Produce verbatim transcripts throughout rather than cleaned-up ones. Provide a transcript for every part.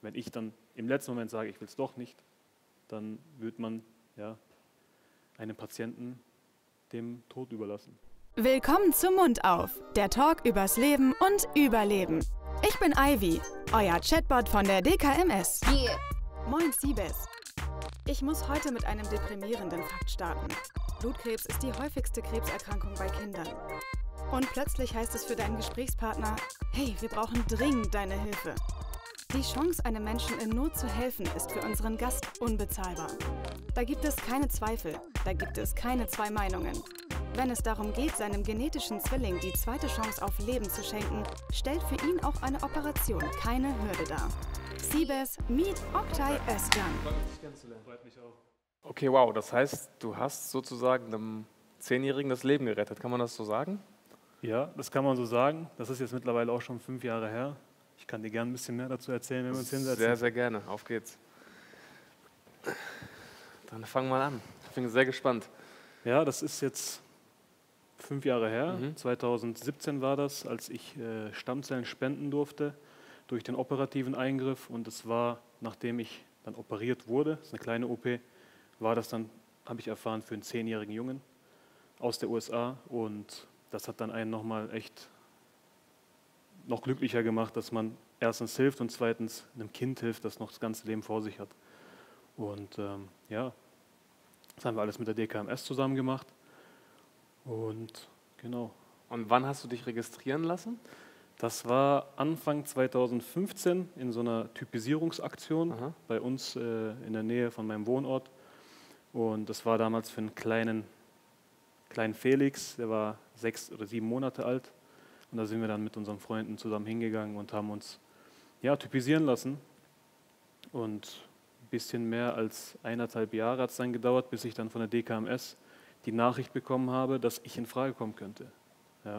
wenn ich dann im letzten Moment sage, ich will es doch nicht, dann wird man ja, einen Patienten dem Tod überlassen. Willkommen zu Mund auf, der Talk übers Leben und Überleben. Ich bin Ivy, euer Chatbot von der D K M S. Yeah. Moin Siebes. Ich muss heute mit einem deprimierenden Fakt starten. Blutkrebs ist die häufigste Krebserkrankung bei Kindern. Und plötzlich heißt es für deinen Gesprächspartner, hey, wir brauchen dringend deine Hilfe. Die Chance, einem Menschen in Not zu helfen, ist für unseren Gast unbezahlbar. Da gibt es keine Zweifel, da gibt es keine zwei Meinungen. Wenn es darum geht, seinem genetischen Zwilling die zweite Chance auf Leben zu schenken, stellt für ihn auch eine Operation keine Hürde dar. Siebes, meet Oktay Özcan. Okay, wow, das heißt, du hast sozusagen einem Zehnjährigen das Leben gerettet, kann man das so sagen? Ja, das kann man so sagen. Das ist jetzt mittlerweile auch schon fünf Jahre her. Ich kann dir gerne ein bisschen mehr dazu erzählen, wenn wir uns hinsetzen. Sehr, sehr gerne. Auf geht's. Dann fangen wir mal an. Ich bin sehr gespannt. Ja, das ist jetzt fünf Jahre her. Mhm. zweitausendsiebzehn war das, als ich äh, Stammzellen spenden durfte durch den operativen Eingriff. Und es war, nachdem ich dann operiert wurde, das ist eine kleine O P, war das dann, habe ich erfahren, für einen zehnjährigen Jungen aus der U S A. Und das hat dann einen nochmal echt noch glücklicher gemacht, dass man erstens hilft und zweitens einem Kind hilft, das noch das ganze Leben vor sich hat. Und ähm, ja, das haben wir alles mit der D K M S zusammen gemacht. Und genau. Und wann hast du dich registrieren lassen? Das war Anfang zweitausendfünfzehn in so einer Typisierungsaktion Aha. bei uns äh, in der Nähe von meinem Wohnort. Und das war damals für einen kleinen, kleinen Felix, der war sechs oder sieben Monate alt. Und da sind wir dann mit unseren Freunden zusammen hingegangen und haben uns ja, typisieren lassen. Und ein bisschen mehr als eineinhalb Jahre hat es dann gedauert, bis ich dann von der D K M S die Nachricht bekommen habe, dass ich in Frage kommen könnte. Ja.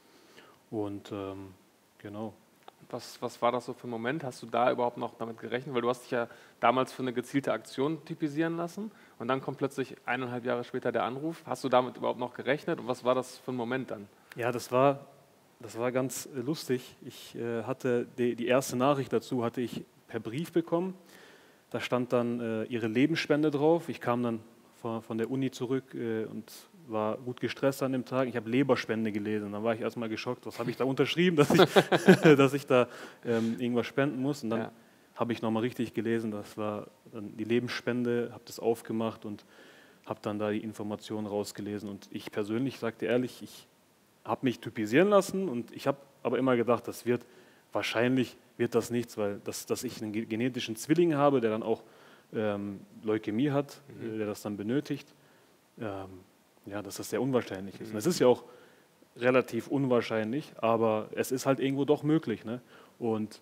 Und ähm, genau. Was, was war das so für ein Moment? Hast du da überhaupt noch damit gerechnet? Weil du hast dich ja damals für eine gezielte Aktion typisieren lassen und dann kommt plötzlich eineinhalb Jahre später der Anruf. Hast du damit überhaupt noch gerechnet und was war das für ein Moment dann? Ja, das war, das war ganz äh, lustig. Ich äh, hatte die, die erste Nachricht dazu hatte ich per Brief bekommen. Da stand dann äh, ihre Lebensspende drauf. Ich kam dann von, von der Uni zurück äh, und war gut gestresst an dem Tag. Ich habe Leberspende gelesen. Dann war ich erstmal geschockt. Was habe ich da unterschrieben, dass ich, dass ich da ähm, irgendwas spenden muss? Und dann ja. habe ich nochmal richtig gelesen. Das war dann die Lebensspende, habe das aufgemacht und habe dann da die Informationen rausgelesen. Und ich persönlich, sagte ehrlich, ich habe mich typisieren lassen und ich habe aber immer gedacht, das wird wahrscheinlich wird das nichts, weil das, dass ich einen genetischen Zwilling habe, der dann auch ähm, Leukämie hat, mhm. der das dann benötigt, ähm, ja, dass das sehr unwahrscheinlich ist. Mhm. Und es ist ja auch relativ unwahrscheinlich, aber es ist halt irgendwo doch möglich. Ne? Und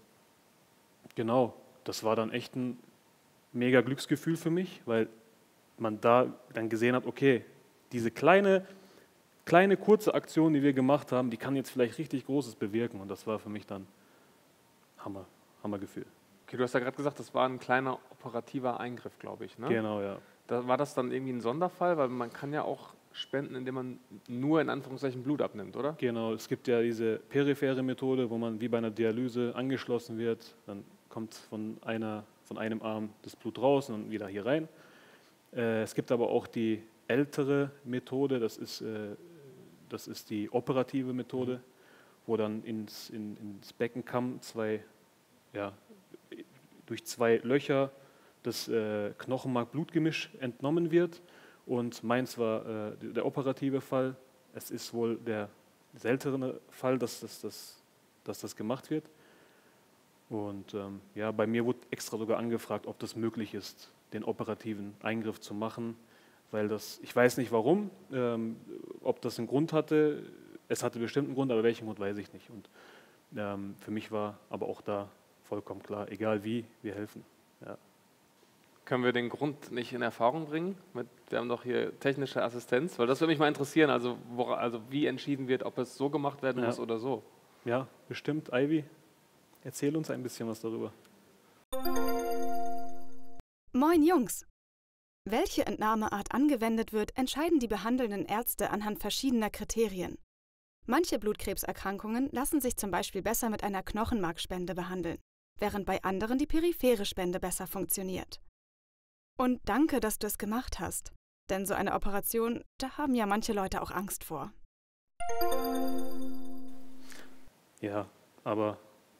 genau, das war dann echt ein mega Glücksgefühl für mich, weil man da dann gesehen hat, okay, diese kleine, kleine kurze Aktion, die wir gemacht haben, die kann jetzt vielleicht richtig Großes bewirken. Und das war für mich dann Hammer, Hammergefühl. Okay, du hast ja gerade gesagt, das war ein kleiner operativer Eingriff, glaube ich. Ne? Genau, ja. Da, war das dann irgendwie ein Sonderfall? Weil man kann ja auch spenden, indem man nur in Anführungszeichen Blut abnimmt, oder? Genau, es gibt ja diese periphere Methode, wo man wie bei einer Dialyse angeschlossen wird. Dann kommt von, einer, von einem Arm das Blut raus und wieder hier rein. Äh, es gibt aber auch die ältere Methode, das ist, äh, das ist die operative Methode, mhm. wo dann ins, in, ins Beckenkamm zwei, ja, durch zwei Löcher das äh, Knochenmark-Blutgemisch entnommen wird. Und meins war äh, der operative Fall. Es ist wohl der seltene Fall, dass das, dass, dass das gemacht wird. Und ähm, ja, bei mir wurde extra sogar angefragt, ob das möglich ist, den operativen Eingriff zu machen, weil das, ich weiß nicht warum, ähm, ob das einen Grund hatte. Es hatte bestimmt einen Grund, aber welchen Grund weiß ich nicht. Und ähm, für mich war aber auch da vollkommen klar, egal wie, wir helfen. Ja. Können wir den Grund nicht in Erfahrung bringen? Mit, wir haben doch hier technische Assistenz, weil das würde mich mal interessieren, also, wora, also wie entschieden wird, ob es so gemacht werden ja. muss oder so. Ja, bestimmt. Ivy, erzähl uns ein bisschen was darüber. Moin Jungs! Welche Entnahmeart angewendet wird, entscheiden die behandelnden Ärzte anhand verschiedener Kriterien. Manche Blutkrebserkrankungen lassen sich zum Beispiel besser mit einer Knochenmarkspende behandeln. während bei anderen die periphere Spende besser funktioniert. Und danke, dass du es gemacht hast, denn so eine Operation, da haben ja manche Leute auch Angst vor. Ja, aber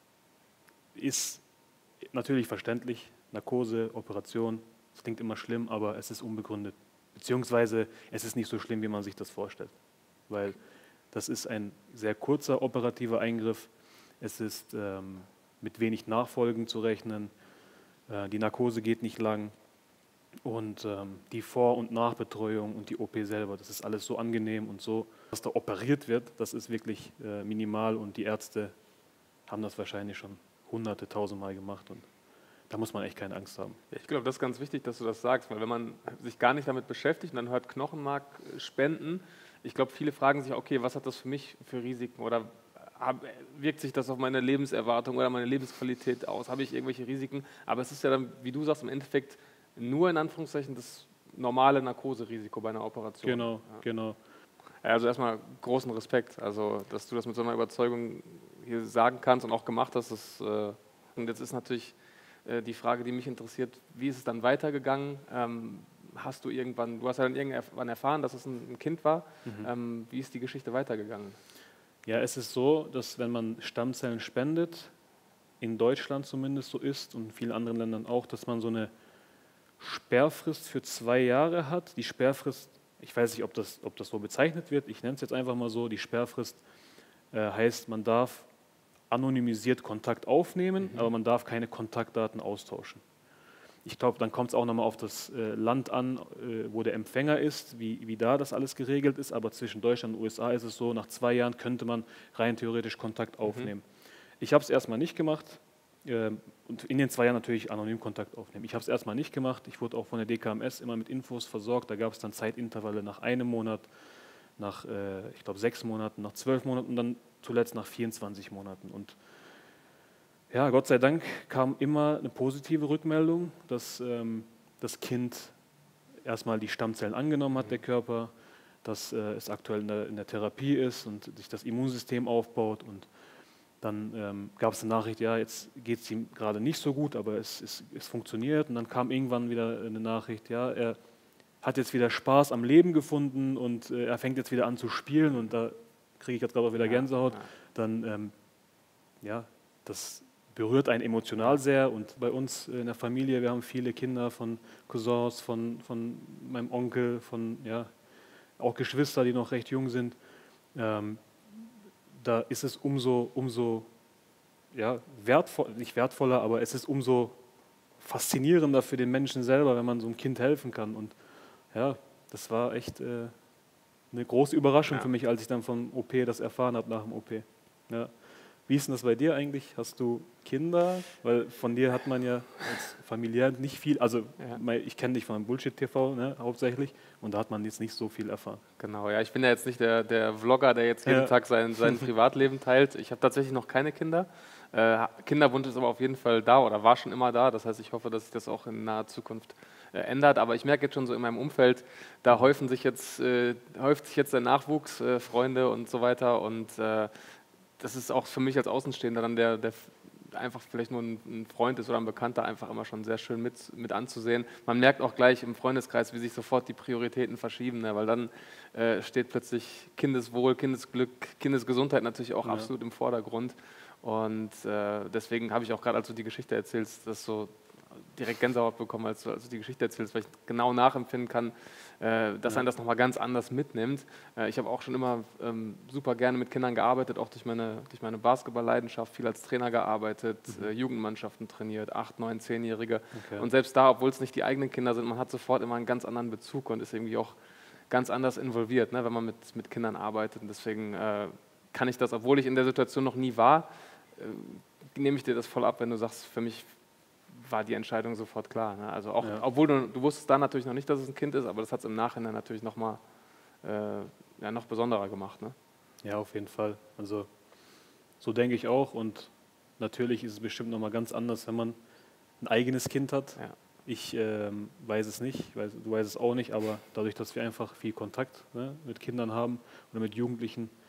ist natürlich verständlich. Narkose, Operation, das klingt immer schlimm, aber es ist unbegründet. Beziehungsweise es ist nicht so schlimm, wie man sich das vorstellt. Weil das ist ein sehr kurzer operativer Eingriff. Es ist ähm, mit wenig Nachfolgen zu rechnen. Äh, die Narkose geht nicht lang. Und ähm, die Vor- und Nachbetreuung und die O P selber, das ist alles so angenehm und so, was da operiert wird, das ist wirklich äh, minimal und die Ärzte haben das wahrscheinlich schon hunderte, tausendmal gemacht und da muss man echt keine Angst haben. Ja, ich glaube, das ist ganz wichtig, dass du das sagst, weil wenn man sich gar nicht damit beschäftigt und dann hört Knochenmark spenden, ich glaube, viele fragen sich, okay, was hat das für mich für Risiken oder wirkt sich das auf meine Lebenserwartung oder meine Lebensqualität aus, habe ich irgendwelche Risiken, aber es ist ja dann, wie du sagst, im Endeffekt nur in Anführungszeichen das normale Narkoserisiko bei einer Operation. Genau, ja. genau. Also erstmal großen Respekt, also dass du das mit so einer Überzeugung hier sagen kannst und auch gemacht hast. Das, äh, und jetzt ist natürlich äh, die Frage, die mich interessiert, wie ist es dann weitergegangen? Ähm, hast du irgendwann, du hast ja dann irgendwann erfahren, dass es ein, ein Kind war. Mhm. Ähm, wie ist die Geschichte weitergegangen? Ja, es ist so, dass wenn man Stammzellen spendet, in Deutschland zumindest so ist und in vielen anderen Ländern auch, dass man so eine Sperrfrist für zwei Jahre hat. Die Sperrfrist, ich weiß nicht, ob das, ob das so bezeichnet wird, ich nenne es jetzt einfach mal so, die Sperrfrist äh, heißt, man darf anonymisiert Kontakt aufnehmen, mhm. aber man darf keine Kontaktdaten austauschen. Ich glaube, dann kommt es auch nochmal auf das äh, Land an, äh, wo der Empfänger ist, wie, wie da das alles geregelt ist, aber zwischen Deutschland und U S A ist es so, nach zwei Jahren könnte man rein theoretisch Kontakt aufnehmen. Mhm. Ich habe es erstmal nicht gemacht, und in den zwei Jahren natürlich anonym Kontakt aufnehmen. Ich habe es erstmal nicht gemacht. Ich wurde auch von der D K M S immer mit Infos versorgt. Da gab es dann Zeitintervalle nach einem Monat, nach, äh, ich glaube, sechs Monaten, nach zwölf Monaten und dann zuletzt nach vierundzwanzig Monaten. Und ja, Gott sei Dank kam immer eine positive Rückmeldung, dass ähm, das Kind erstmal die Stammzellen angenommen hat, der Körper, dass äh, es aktuell in der, in der Therapie ist und sich das Immunsystem aufbaut und dann ähm, gab es eine Nachricht, ja, jetzt geht es ihm gerade nicht so gut, aber es, es, es funktioniert. Und dann kam irgendwann wieder eine Nachricht, ja, er hat jetzt wieder Spaß am Leben gefunden und äh, er fängt jetzt wieder an zu spielen und da kriege ich jetzt gerade auch wieder Gänsehaut. Dann, ähm, ja, das berührt einen emotional sehr und bei uns in der Familie, wir haben viele Kinder von Cousins, von, von meinem Onkel, von, ja, auch Geschwister, die noch recht jung sind. Ähm, da ist es umso, umso ja, wertvoll, nicht wertvoller, aber es ist umso faszinierender für den Menschen selber, wenn man so einem Kind helfen kann. Und ja, das war echt äh, eine große Überraschung ja. für mich, als ich dann vom O P das erfahren habe nach dem O P. Ja. Wie ist denn das bei dir eigentlich? Hast du Kinder? Weil von dir hat man ja als familiär nicht viel, also ja. ich kenne dich von Bullshit-T V ne, hauptsächlich und da hat man jetzt nicht so viel erfahren. Genau, ja, ich bin ja jetzt nicht der, der Vlogger, der jetzt jeden ja. Tag sein, sein Privatleben teilt. Ich habe tatsächlich noch keine Kinder. Äh, Kinderwunsch ist aber auf jeden Fall da oder war schon immer da. Das heißt, ich hoffe, dass sich das auch in naher Zukunft äh, ändert. Aber ich merke jetzt schon so in meinem Umfeld, da häufen sich jetzt, äh, häuft sich jetzt der Nachwuchs, äh, Freunde und so weiter und äh, das ist auch für mich als Außenstehender dann der, der einfach vielleicht nur ein, ein Freund ist oder ein Bekannter, einfach immer schon sehr schön mit, mit anzusehen. Man merkt auch gleich im Freundeskreis, wie sich sofort die Prioritäten verschieben, ne? Weil dann äh, steht plötzlich Kindeswohl, Kindesglück, Kindesgesundheit natürlich auch ja. absolut im Vordergrund. Und äh, deswegen habe ich auch gerade, als du die Geschichte erzählst, das so direkt Gänsehaut bekommen, als du, als du die Geschichte erzählst, weil ich genau nachempfinden kann, äh, dass ja. einen das nochmal ganz anders mitnimmt. Äh, ich habe auch schon immer ähm, super gerne mit Kindern gearbeitet, auch durch meine, durch meine Basketball-Leidenschaft, viel als Trainer gearbeitet, mhm. äh, Jugendmannschaften trainiert, acht, neun, zehnjährige. Okay. Und selbst da, obwohl es nicht die eigenen Kinder sind, man hat sofort immer einen ganz anderen Bezug und ist irgendwie auch ganz anders involviert, ne, wenn man mit, mit Kindern arbeitet. Und deswegen äh, kann ich das, obwohl ich in der Situation noch nie war, äh, nehme ich dir das voll ab, wenn du sagst, für mich war die Entscheidung sofort klar. Ne? Also auch, ja. obwohl du, du wusstest da natürlich noch nicht, dass es ein Kind ist, aber das hat es im Nachhinein natürlich noch mal äh, ja, noch besonderer gemacht. Ne? Ja, auf jeden Fall. Also so denke ich auch und natürlich ist es bestimmt noch mal ganz anders, wenn man ein eigenes Kind hat. Ja. Ich ähm, weiß es nicht, ich weiß, du weißt es auch nicht, aber dadurch, dass wir einfach viel Kontakt ne, mit Kindern haben oder mit Jugendlichen,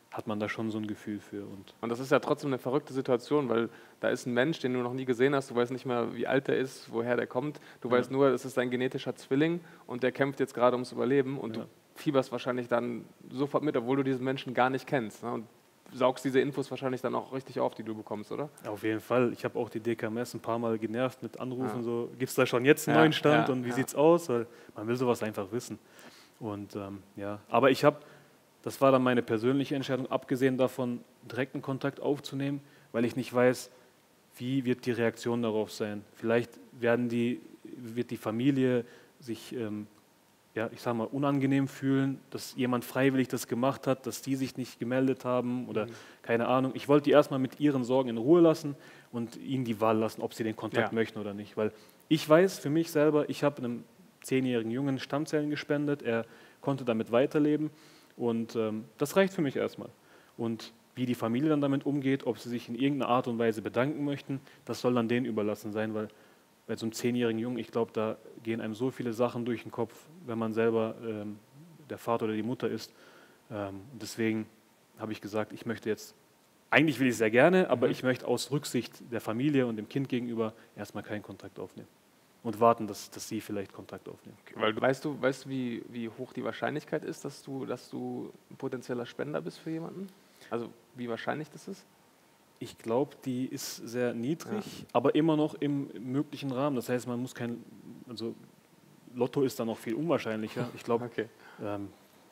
hat man da schon so ein Gefühl für. Und, und das ist ja trotzdem eine verrückte Situation, weil da ist ein Mensch, den du noch nie gesehen hast, du weißt nicht mehr, wie alt der ist, woher der kommt, du ja. weißt nur, es ist ein genetischer Zwilling und der kämpft jetzt gerade ums Überleben und ja. du fieberst wahrscheinlich dann sofort mit, obwohl du diesen Menschen gar nicht kennst. Ne? Und saugst diese Infos wahrscheinlich dann auch richtig auf, die du bekommst, oder? Auf jeden Fall. Ich habe auch die D K M S ein paar Mal genervt mit Anrufen, ja. so, gibt es da schon jetzt einen ja, neuen Stand ja, und wie ja. sieht's aus? Weil man will sowas einfach wissen. Und ähm, ja, aber ich habe, das war dann meine persönliche Entscheidung, abgesehen davon, direkten Kontakt aufzunehmen, weil ich nicht weiß, wie wird die Reaktion darauf sein. Vielleicht werden die, wird die Familie sich ähm, ja, ich sag mal, unangenehm fühlen, dass jemand freiwillig das gemacht hat, dass die sich nicht gemeldet haben oder mhm. keine Ahnung. Ich wollte die erstmal mit ihren Sorgen in Ruhe lassen und ihnen die Wahl lassen, ob sie den Kontakt ja. möchten oder nicht. Weil ich weiß für mich selber, ich habe einem zehnjährigen Jungen Stammzellen gespendet, er konnte damit weiterleben und ähm, das reicht für mich erstmal. Und wie die Familie dann damit umgeht, ob sie sich in irgendeiner Art und Weise bedanken möchten, das soll dann denen überlassen sein, weil bei so einem zehnjährigen Jungen, ich glaube, da gehen einem so viele Sachen durch den Kopf, wenn man selber ähm, der Vater oder die Mutter ist. Ähm, deswegen habe ich gesagt, ich möchte jetzt, eigentlich will ich sehr gerne, aber mhm. ich möchte aus Rücksicht der Familie und dem Kind gegenüber erstmal keinen Kontakt aufnehmen und warten, dass, dass sie vielleicht Kontakt aufnehmen. Okay, weil du, weißt du, weißt du wie, wie hoch die Wahrscheinlichkeit ist, dass du, dass du ein potenzieller Spender bist für jemanden? Also wie wahrscheinlich das ist? Ich glaube, die ist sehr niedrig, ja. aber immer noch im möglichen Rahmen. Das heißt, man muss kein, also Lotto ist da noch viel unwahrscheinlicher. Ich glaube, okay. ähm,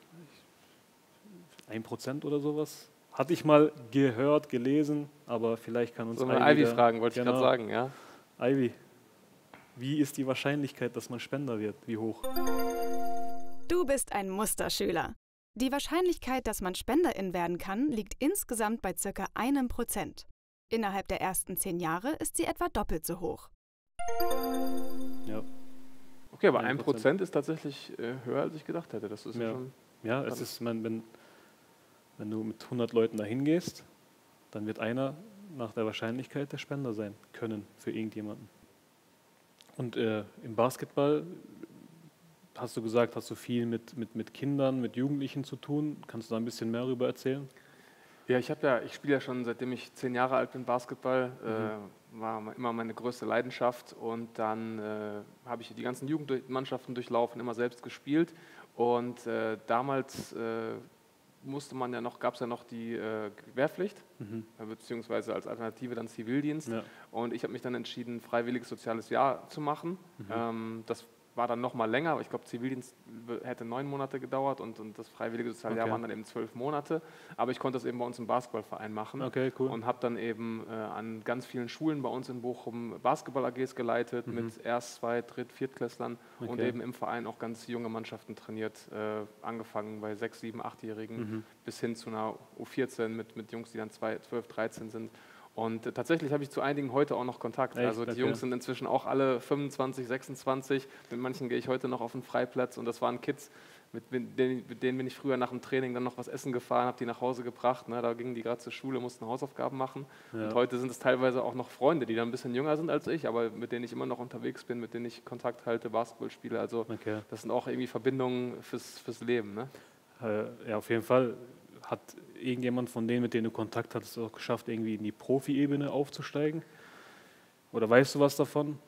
ein Prozent oder sowas. Hatte ich mal gehört, gelesen, aber vielleicht kann uns so mal Ivy fragen, wollte genau. ich gerade sagen, ja. Ivy, wie ist die Wahrscheinlichkeit, dass man Spender wird? Wie hoch? Du bist ein Musterschüler. Die Wahrscheinlichkeit, dass man Spenderin werden kann, liegt insgesamt bei circa einem Prozent. Innerhalb der ersten zehn Jahre ist sie etwa doppelt so hoch. Ja. Okay, aber ein Prozent ist tatsächlich äh, höher, als ich gedacht hätte. Das ist ja. ja schon. Ja, es ist, man, wenn, wenn du mit hundert Leuten dahin gehst, dann wird einer nach der Wahrscheinlichkeit der Spender sein können für irgendjemanden. Und äh, im Basketball hast du gesagt, hast du viel mit, mit, mit Kindern, mit Jugendlichen zu tun. Kannst du da ein bisschen mehr darüber erzählen? Ja, ich habe ja, ich spiele ja schon seitdem ich zehn Jahre alt bin Basketball, mhm. äh, war immer meine größte Leidenschaft und dann äh, habe ich die ganzen Jugendmannschaften durchlaufen, immer selbst gespielt und äh, damals äh, musste man ja noch, gab es ja noch die äh, Wehrpflicht, mhm. äh, beziehungsweise als Alternative dann Zivildienst ja. und ich habe mich dann entschieden, freiwilliges soziales Jahr zu machen. Mhm. Ähm, das war dann noch mal länger, aber ich glaube, Zivildienst hätte neun Monate gedauert und, und das freiwillige Sozialjahr okay. waren dann eben zwölf Monate. Aber ich konnte das eben bei uns im Basketballverein machen okay, cool. und habe dann eben äh, an ganz vielen-Schulen bei uns in Bochum Basketball-A Gs geleitet, mhm. mit Erst-, Zweit-, Dritt-, Viertklässlern okay. und eben im Verein auch ganz junge Mannschaften trainiert, äh, angefangen bei sechs-, sieben-, achtjährigen mhm. bis hin zu einer U vierzehn mit, mit Jungs, die dann zwölf, dreizehn sind. Und äh, tatsächlich habe ich zu einigen heute auch noch Kontakt. Echt? Also die okay. Jungs sind inzwischen auch alle fünfundzwanzig, sechsundzwanzig. Mit manchen gehe ich heute noch auf den Freiplatz und das waren Kids, mit, mit, denen, mit denen bin ich früher nach dem Training dann noch was essen gefahren, habe die nach Hause gebracht. Ne? Da gingen die gerade zur Schule, mussten Hausaufgaben machen. Ja. Und heute sind es teilweise auch noch Freunde, die dann ein bisschen jünger sind als ich, aber mit denen ich immer noch unterwegs bin, mit denen ich Kontakt halte, Basketball spiele. Also okay. das sind auch irgendwie Verbindungen fürs, fürs Leben. Ne? Äh, ja, auf jeden Fall. Hat irgendjemand von denen, mit denen du Kontakt hattest, auch geschafft, irgendwie in die Profi-Ebene aufzusteigen? Oder weißt du was davon?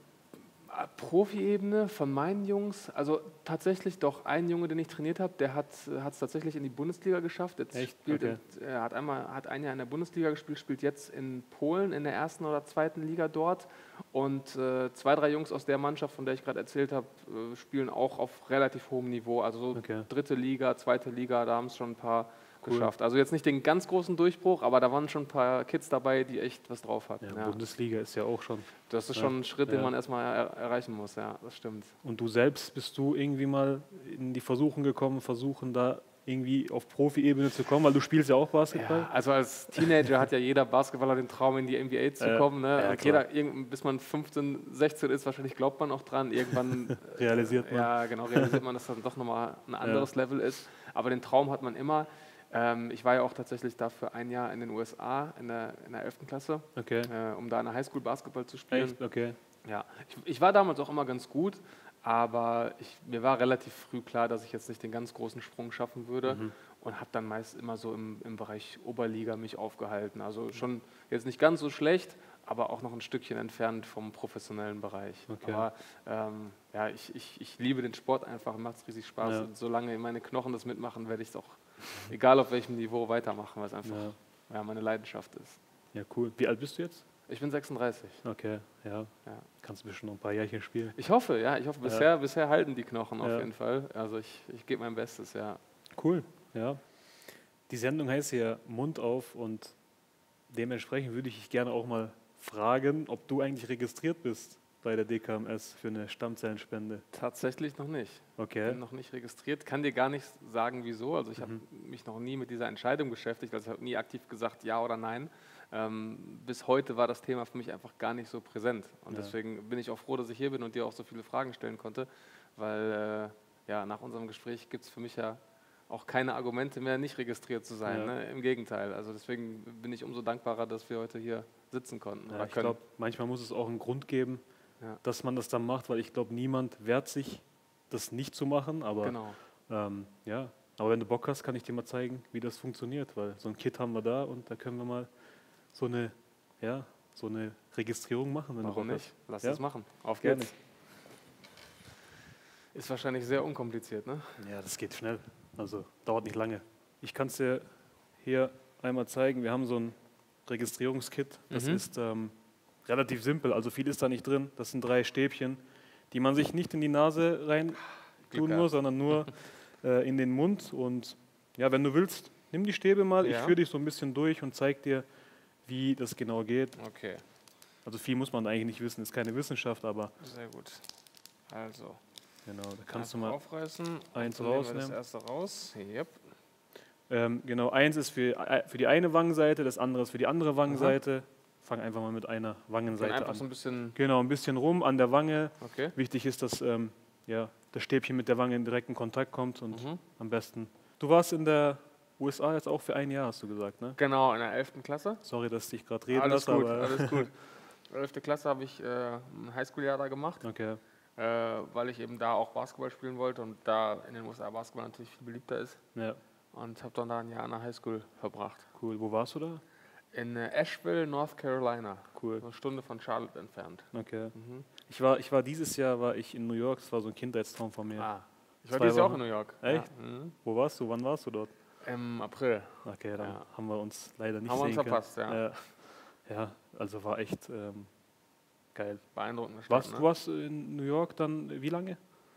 Profi-Ebene von meinen Jungs, also tatsächlich doch ein Junge, den ich trainiert habe, der hat es tatsächlich in die Bundesliga geschafft. Jetzt Echt? Spielt okay. in, er hat einmal hat ein Jahr in der Bundesliga gespielt, spielt jetzt in Polen in der ersten oder zweiten Liga dort. Und äh, zwei, drei Jungs aus der Mannschaft, von der ich gerade erzählt habe, äh, spielen auch auf relativ hohem Niveau. Also so okay. dritte Liga, zweite Liga, da haben es schon ein paar Cool. geschafft. Also jetzt nicht den ganz großen Durchbruch, aber da waren schon ein paar Kids dabei, die echt was drauf hatten. Ja, ja. Bundesliga ist ja auch schon. Das ist ja. schon ein Schritt, den ja. man erstmal er erreichen muss, ja, das stimmt. Und du selbst, bist du irgendwie mal in die Versuchung gekommen, versuchen da irgendwie auf Profi-Ebene zu kommen, weil du spielst ja auch Basketball? Ja, also als Teenager hat ja jeder Basketballer den Traum, in die N B A zu äh, kommen. Ne? Ja, jeder, bis man fünfzehn, sechzehn ist, wahrscheinlich glaubt man auch dran. Irgendwann realisiert man. Ja, genau, realisiert man, dass das dann doch nochmal ein anderes ja. Level ist. Aber den Traum hat man immer. Ähm, ich war ja auch tatsächlich dafür ein Jahr in den U S A in der, in der elften Klasse, okay. äh, um da in der Highschool Basketball zu spielen. Echt? Okay. Ja, ich, ich war damals auch immer ganz gut, aber ich, mir war relativ früh klar, dass ich jetzt nicht den ganz großen Sprung schaffen würde. Mhm. und habe dann meist immer so im, im Bereich Oberliga mich aufgehalten. Also schon jetzt nicht ganz so schlecht, aber auch noch ein Stückchen entfernt vom professionellen Bereich. Okay. Aber ähm, ja, ich, ich, ich liebe den Sport einfach, macht es riesig Spaß. Ja. Und solange meine Knochen das mitmachen, werde ich es auch, egal auf welchem Niveau, weitermachen, weil es einfach Ja. ja, meine Leidenschaft ist. Ja, cool. Wie alt bist du jetzt? Ich bin sechsunddreißig. Okay, ja. Ja. Kannst du bestimmt noch ein paar Jährchen spielen. Ich hoffe, ja, ich hoffe, bisher, Ja. bisher halten die Knochen auf Ja. jeden Fall. Also ich, ich gebe mein Bestes, ja. Cool, ja. Die Sendung heißt ja Mund auf und dementsprechend würde ich dich gerne auch mal fragen, ob du eigentlich registriert bist bei der D K M S für eine Stammzellenspende. Tatsächlich noch nicht. Okay. Bin noch nicht registriert. Kann dir gar nicht sagen, wieso. Also ich Mhm. habe mich noch nie mit dieser Entscheidung beschäftigt. Also ich habe nie aktiv gesagt, ja oder nein. Ähm, bis heute war das Thema für mich einfach gar nicht so präsent. Und Ja. deswegen bin ich auch froh, dass ich hier bin und dir auch so viele Fragen stellen konnte. Weil äh, ja, nach unserem Gespräch gibt es für mich ja auch keine Argumente mehr, nicht registriert zu sein. Ja. Ne? Im Gegenteil. Also deswegen bin ich umso dankbarer, dass wir heute hier sitzen konnten. Ja, oder ich können. glaube, manchmal muss es auch einen Grund geben, Ja. dass man das dann macht, weil ich glaube, niemand wehrt sich, das nicht zu machen. Aber Genau. ähm, ja, aber wenn du Bock hast, kann ich dir mal zeigen, wie das funktioniert, weil so ein Kit haben wir da und da können wir mal so eine, ja, so eine Registrierung machen, wenn Warum du Bock nicht? Lass Ja? das machen. Auf Gerne. geht's. Ist wahrscheinlich sehr unkompliziert, ne? hast. Ja, das geht schnell. Also dauert nicht lange. Ich kann es dir hier einmal zeigen. Wir haben so ein Registrierungskit. Das Mhm. ist ähm, relativ simpel. Also viel ist da nicht drin. Das sind drei Stäbchen, die man sich nicht in die Nase rein Glück tun gehabt. muss, sondern nur äh, in den Mund. Und ja, wenn du willst, nimm die Stäbe mal. Ich Ja. führe dich so ein bisschen durch und zeige dir, wie das genau geht. Okay, Also viel muss man eigentlich nicht wissen. Ist keine Wissenschaft, aber sehr gut. Also, genau, da kannst du einfach mal aufreißen. eins Dann nehmen wir das rausnehmen. erste raus. Yep. Ähm, genau, eins ist für, äh, für die eine Wangenseite, das andere ist für die andere Wangenseite. Fang einfach mal mit einer Dann Wangenseite einfach an. so ein bisschen. Genau, ein bisschen rum an der Wange. Okay. Wichtig ist, dass ähm, ja, das Stäbchen mit der Wange in direkten Kontakt kommt und Mhm. am besten. Du warst in der U S A jetzt auch für ein Jahr, hast du gesagt, ne? Genau, in der elften Klasse. Sorry, dass ich dich gerade reden Alles lasse, gut, aber. alles gut. elfte Klasse habe ich äh, ein Highschool-Jahr da gemacht, Okay, äh, weil ich eben da auch Basketball spielen wollte und da in den U S A Basketball natürlich viel beliebter ist. ja, Und habe dann da ein Jahr an der Highschool verbracht. cool. Wo warst du da? In äh, Asheville, North Carolina. Cool, So eine Stunde von Charlotte entfernt. okay. Mhm. Ich war, ich war dieses Jahr war ich in New York, das war so ein Kindheitstraum von mir. Ah. Ich war Zwei dieses Jahr auch Wochen. in New York. Echt? Ja. Mhm. Wo warst du? Wann warst du dort? Im April. Okay, dann Ja. haben wir uns leider nicht Haben wir uns sehen können. verpasst, ja. Ja, ja, also war echt ähm, geil. Beeindruckende Stadt. Warst, Ne? Du warst in New York dann wie lange?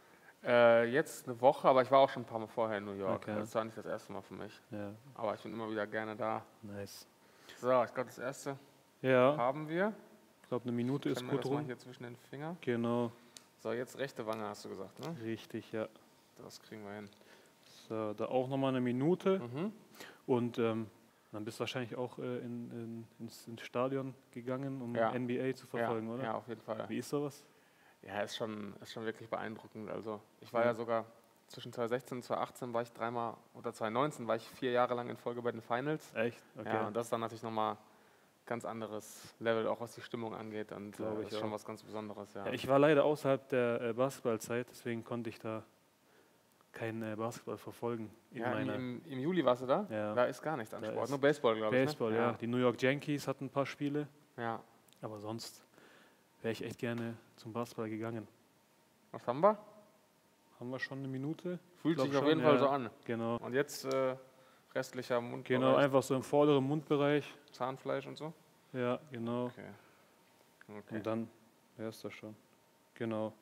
Äh, jetzt eine Woche, aber ich war auch schon ein paar Mal vorher in New York. Okay. Das war nicht das erste Mal für mich. Ja, Aber ich bin immer wieder gerne da. nice. So, ich glaube, das erste Ja, haben wir. ich glaube, eine Minute Ich ist mir gut das mal rum. hier zwischen den Fingern. Genau, So, jetzt rechte Wange hast du gesagt, ne? richtig, ja. Das kriegen wir hin. So, da auch nochmal eine Minute. Mhm. Und ähm, dann bist du wahrscheinlich auch äh, in, in, ins, ins Stadion gegangen, um Ja. N B A zu verfolgen, ja, oder? Ja, auf jeden Fall. Wie ist sowas? Ja, ist schon, ist schon wirklich beeindruckend. Also ich war Ja. ja sogar zwischen zweitausendsechzehn und zweitausendachtzehn war ich dreimal, oder zweitausendneunzehn war ich vier Jahre lang in Folge bei den Finals. Echt? Okay. Ja, und das ist dann natürlich nochmal ganz anderes Level, auch was die Stimmung angeht. Und Glaube äh, ich ist schon auch. was ganz Besonderes, ja. Ja, ich war leider außerhalb der äh, Basketballzeit, deswegen konnte ich da kein äh, Basketball verfolgen. In ja, im, meiner im, Im Juli warst du da? Ja. Da ist gar nichts an Da Sport, ist nur Baseball, glaube ich. Baseball, ne? ja. Die New York Yankees hatten ein paar Spiele, ja. aber sonst wäre ich echt gerne zum Basketball gegangen. Was haben wir? Haben wir schon eine Minute? Fühlt Glaub sich auf schon, jeden Fall ja. so an. Genau. Und jetzt äh, restlicher Mund, Genau, einfach so im vorderen Mundbereich. Zahnfleisch und so. Ja, genau. Okay. Okay. Und dann wäre es das schon. Genau.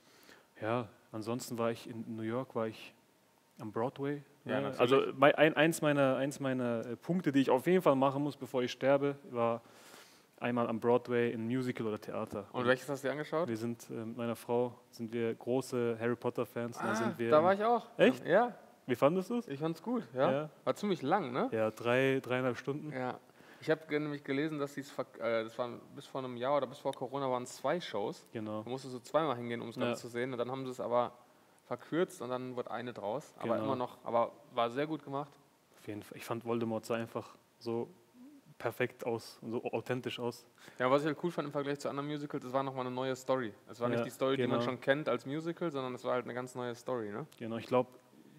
Ja, ansonsten war ich in New York, war ich am Broadway. Ja, ne? natürlich. Also mei- ein, eins meiner, eins meiner äh, Punkte, die ich auf jeden Fall machen muss, bevor ich sterbe, war einmal am Broadway in Musical oder Theater. Und welches hast du dir angeschaut? Wir sind äh, mit meiner Frau sind wir große Harry Potter Fans. Ah, da sind wir da im- war ich auch. Echt? Ja, Wie fandest du es? ich fand's gut. Ja. Ja. War ziemlich lang, ne? Ja, drei, dreieinhalb Stunden. Ja. Ich habe nämlich gelesen, dass die's, verk- äh, das waren bis vor einem Jahr oder bis vor Corona waren es zwei Shows. Genau. Da musstest du zweimal hingehen, um es Ja. Ganze zu sehen. Und dann haben sie es aber verkürzt und dann wurde eine draus. Aber Genau. immer noch, aber war sehr gut gemacht. Auf jeden Fall. Ich fand Voldemort sah einfach so perfekt aus und so authentisch aus. Ja, was ich halt cool fand im Vergleich zu anderen Musicals, es war nochmal eine neue Story. Es war Ja, nicht die Story, die man genau. schon kennt als Musical, sondern es war halt eine ganz neue Story, ne? Genau, ich glaube,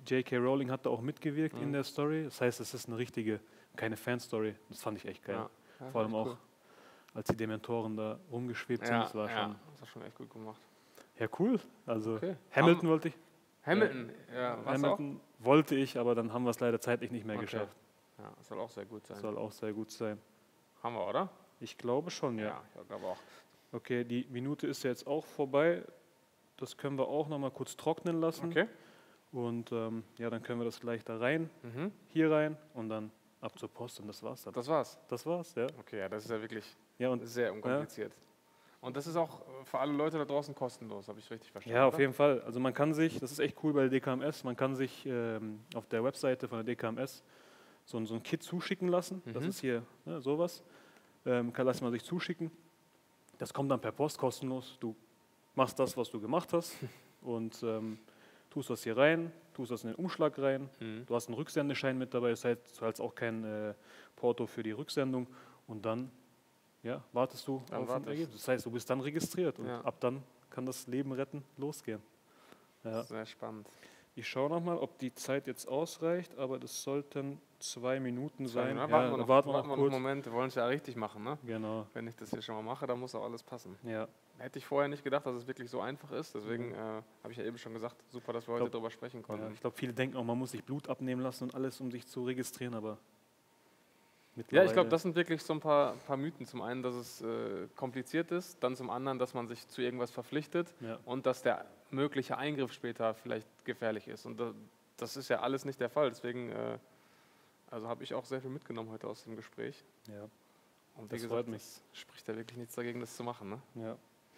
J K. Rowling hat da auch mitgewirkt Mhm. in der Story. Das heißt, es ist eine richtige, keine Fanstory. Das fand ich echt geil. Ja. Ja, Vor allem echt auch, cool. als die Dementoren da rumgeschwebt sind. Ja, Das war ja, schon, das war schon echt gut gemacht. ja cool. Also Okay. Hamilton Am- wollte ich. Hamilton, ja, was auch? Hamilton wollte ich, aber dann haben wir es leider zeitlich nicht mehr Okay. geschafft. Ja, das soll auch sehr gut sein. Das soll auch sehr gut sein. Haben wir, oder? Ich glaube schon, ja. ich glaube auch. Okay, die Minute ist jetzt auch vorbei. Das können wir auch noch mal kurz trocknen lassen. Okay. Und ähm, ja, dann können wir das gleich da rein, Mhm. hier rein und dann ab zur Post und das war's dann. Das war's. Das war's, ja. Okay, ja, das ist ja wirklich Ja, und sehr unkompliziert. Und das ist auch äh, für alle Leute da draußen kostenlos, habe ich richtig verstanden? ja, auf oder? jeden Fall. Also man kann sich, das ist echt cool bei der D K M S, man kann sich ähm, auf der Webseite von der D K M S so, ein- so ein Kit zuschicken lassen. Das Mhm. ist hier ne, sowas. Ähm, kann lassen man sich zuschicken. Das kommt dann per Post kostenlos. Du machst das, was du gemacht hast und ähm, tust das hier rein, tust das in den Umschlag rein. Mhm. Du hast einen Rücksendeschein mit dabei, das heißt, du zahlst auch kein äh, Porto für die Rücksendung und dann ja, wartest du Dann auf warte ein ich. Ergebnis. Das heißt, du bist dann registriert und Ja. ab dann kann das Leben retten losgehen. Ja. Sehr spannend. Ich schaue nochmal, ob die Zeit jetzt ausreicht, aber das sollten zwei Minuten sein. Na, Ja, warten wir dann noch, warten wir warten noch wir noch kurz. einen Moment, wir wollen es ja richtig machen. Ne? Genau, Wenn ich das hier schon mal mache, dann muss auch alles passen. ja. Hätte ich vorher nicht gedacht, dass es wirklich so einfach ist. Deswegen äh, habe ich ja eben schon gesagt, super, dass wir heute Glaub- darüber sprechen ja. konnten. Ich glaube, viele denken auch, man muss sich Blut abnehmen lassen und alles, um sich zu registrieren, aber Ja, mittlerweile... ich glaube, das sind wirklich so ein paar, paar Mythen. Zum einen, dass es äh, kompliziert ist, dann zum anderen, dass man sich zu irgendwas verpflichtet Ja. und dass der mögliche Eingriff später vielleicht gefährlich ist. Und da, das ist ja alles nicht der Fall. Deswegen äh, also habe ich auch sehr viel mitgenommen heute aus dem Gespräch. Ja, Und wie Das gesagt, freut mich. es spricht ja wirklich nichts dagegen, das zu machen. Ne? ja.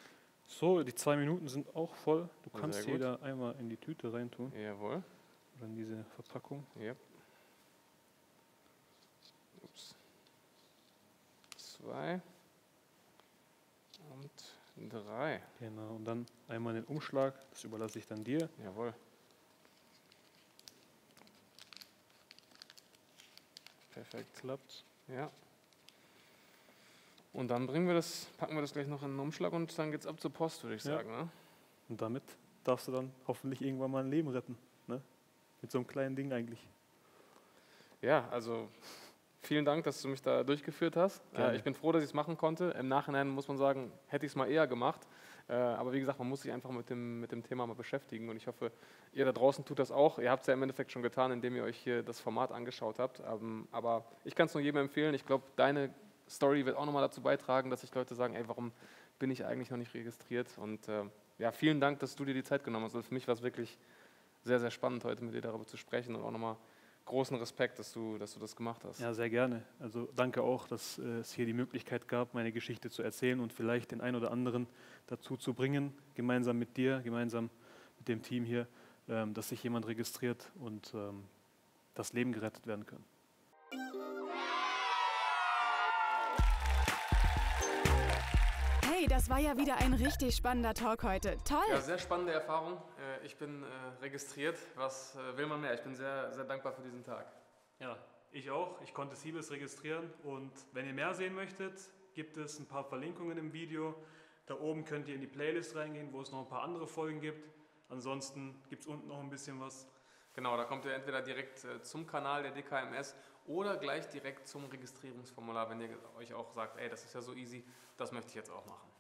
So, die zwei Minuten sind auch voll. Du Sehr kannst gut. jeder einmal in die Tüte reintun Jawohl. oder in diese Verpackung. Yep. Ups. Zwei und drei. Genau, und dann einmal den Umschlag, das überlasse ich dann dir. Jawohl. Perfekt. Klappt. Ja. Und dann bringen wir das, packen wir das gleich noch in einen Umschlag und dann geht's ab zur Post, würde ich Ja. sagen. Ne? Und damit darfst du dann hoffentlich irgendwann mal ein Leben retten. Ne? Mit so einem kleinen Ding eigentlich. Ja, also vielen Dank, dass du mich da durchgeführt hast. Gerne. Äh, ich bin froh, dass ich es machen konnte. Im Nachhinein muss man sagen, hätte ich es mal eher gemacht. Äh, aber wie gesagt, man muss sich einfach mit dem, mit dem Thema mal beschäftigen. Und ich hoffe, ihr da draußen tut das auch. Ihr habt es ja im Endeffekt schon getan, indem ihr euch hier das Format angeschaut habt. Ähm, aber ich kann es nur jedem empfehlen. Ich glaube, deine Story wird auch nochmal dazu beitragen, dass sich Leute sagen, ey, warum bin ich eigentlich noch nicht registriert? Und äh, ja, vielen Dank, dass du dir die Zeit genommen hast. Also für mich war es wirklich sehr, sehr spannend, heute mit dir darüber zu sprechen und auch nochmal großen Respekt, dass du, dass du das gemacht hast. Ja, sehr gerne. Also danke auch, dass äh, es hier die Möglichkeit gab, meine Geschichte zu erzählen und vielleicht den einen oder anderen dazu zu bringen, gemeinsam mit dir, gemeinsam mit dem Team hier, ähm, dass sich jemand registriert und ähm, das Leben gerettet werden kann. Hey, das war ja wieder ein richtig spannender Talk heute. Toll! Ja, sehr spannende Erfahrung. Äh, Ich bin äh, registriert. Was äh, will man mehr? Ich bin sehr, sehr dankbar für diesen Tag. Ja, ich auch. Ich konnte Siebes registrieren und wenn ihr mehr sehen möchtet, gibt es ein paar Verlinkungen im Video. Da oben könnt ihr in die Playlist reingehen, wo es noch ein paar andere Folgen gibt. Ansonsten gibt es unten noch ein bisschen was. Genau, da kommt ihr entweder direkt äh, zum Kanal der D K M S oder gleich direkt zum Registrierungsformular, wenn ihr euch auch sagt, ey, das ist ja so easy, das möchte ich jetzt auch machen.